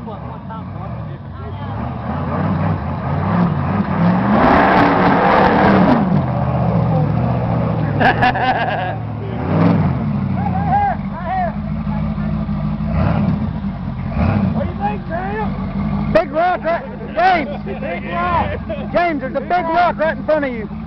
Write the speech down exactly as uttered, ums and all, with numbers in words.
Big rock right, James. Big rock. James, there's a big rock right in front of you.